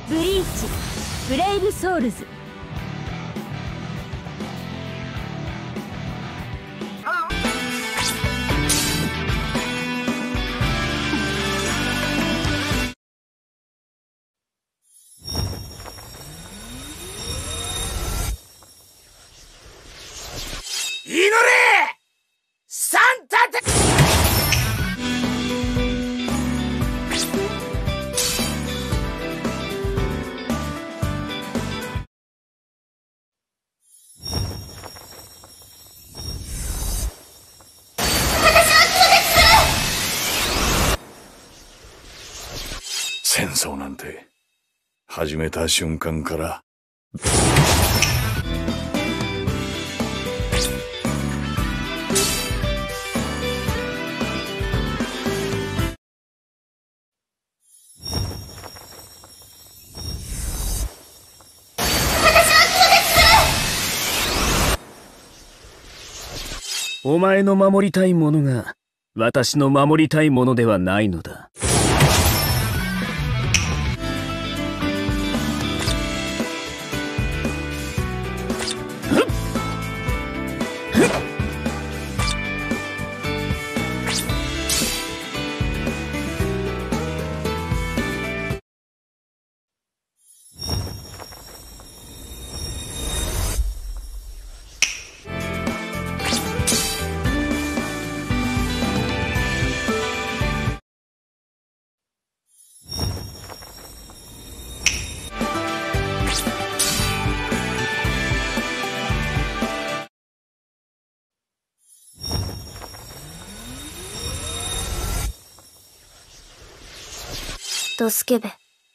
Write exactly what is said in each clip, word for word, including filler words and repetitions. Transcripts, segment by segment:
ブリーチブレイブソウルズ。 祈れサンタテ。戦争なんて始めた瞬間からお前の守りたいものが私の守りたいものではないのだ。 ドスケベ。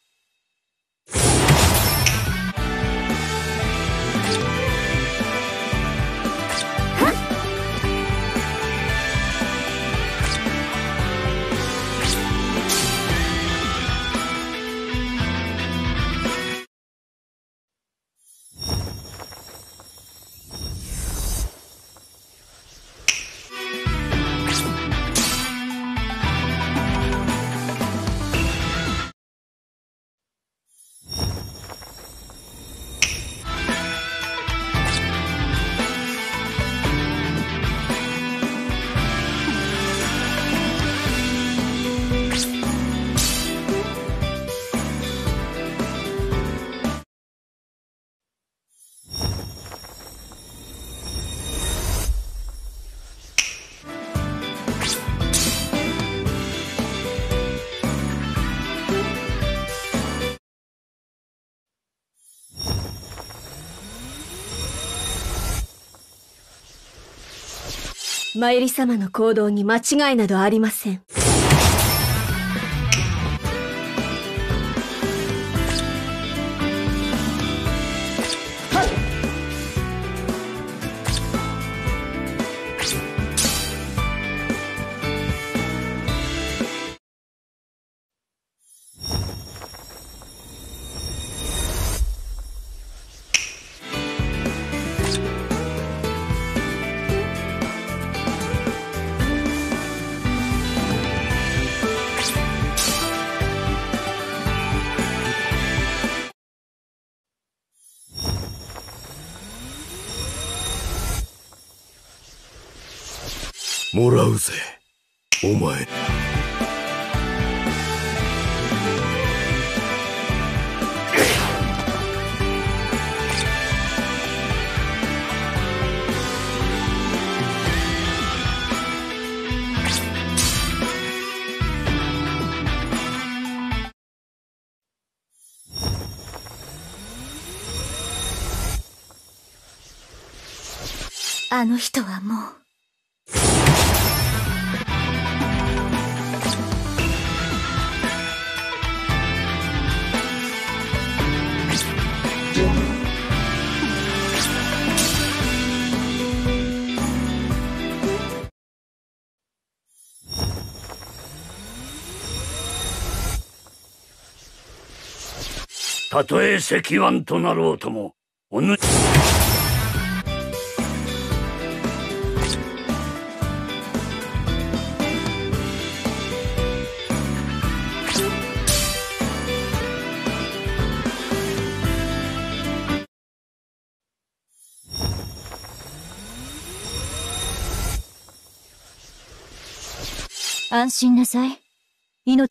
マユリ様の行動に間違いなどありません。 もらうぜお前。 あの人はもうたとえ石腕となろうともおぬ安心なさい。命。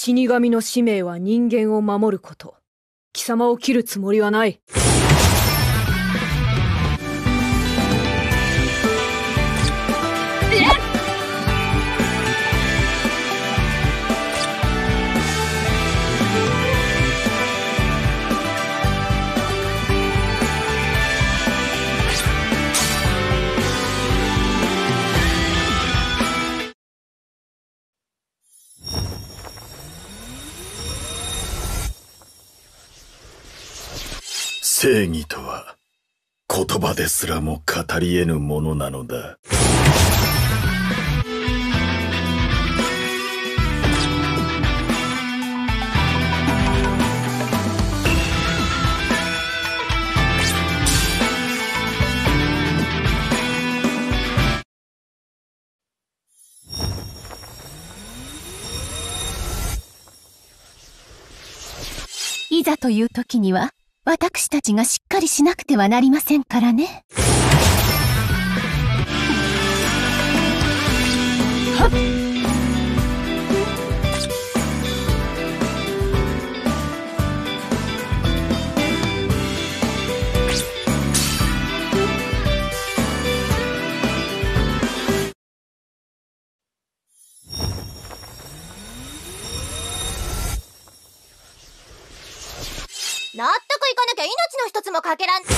死神の使命は人間を守ること。貴様を切るつもりはない。 正義とは言葉ですらも語り得ぬものなのだ。 いざという時には私たちがしっかりしなくてはなりませんからね。はっ。 納得いかなきゃ命の一つもかけらん。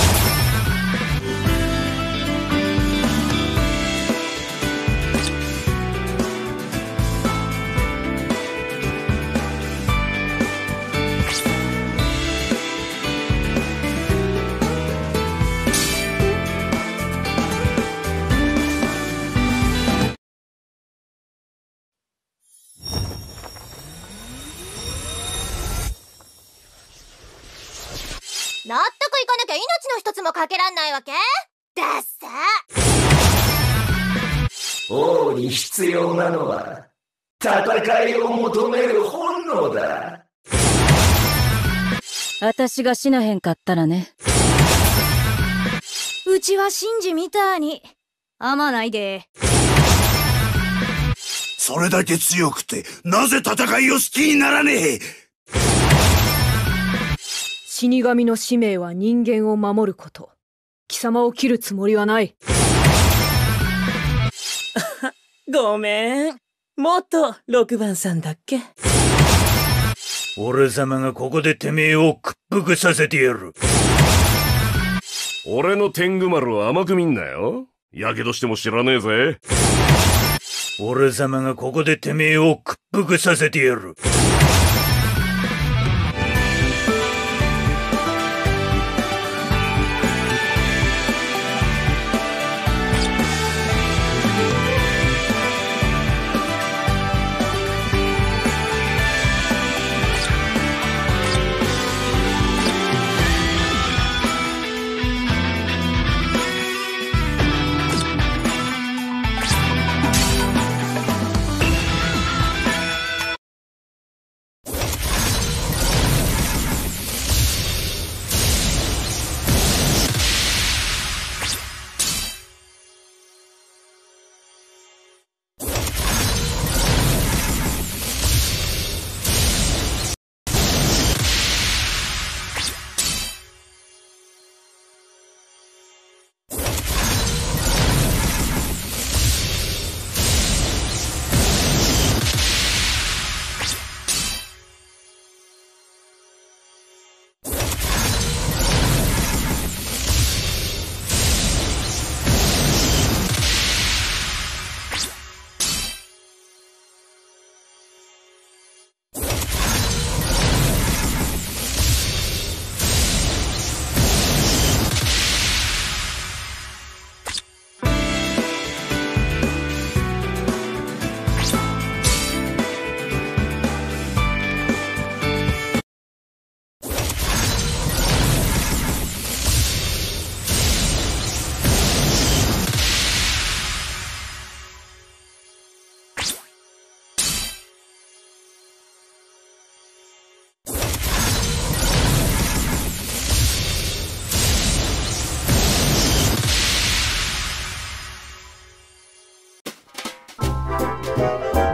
納得いかなきゃ命の一つもかけらんないわけ？だっさ。 王に必要なのは戦いを求める本能だ。 私が死なへんかったらね。 うちはシンジみたいに甘ないで。 それだけ強くてなぜ戦いを好きにならねえ。 死神の使命は人間を守ること。貴様を切るつもりはない。 ごめん。元ろくばんさんだっけ？ 俺様がここでてめえを屈服させてやる。 俺の天狗丸を甘く見んなよ。やけどしても知らねえぜ。 俺様がここでてめえを屈服させてやる。 you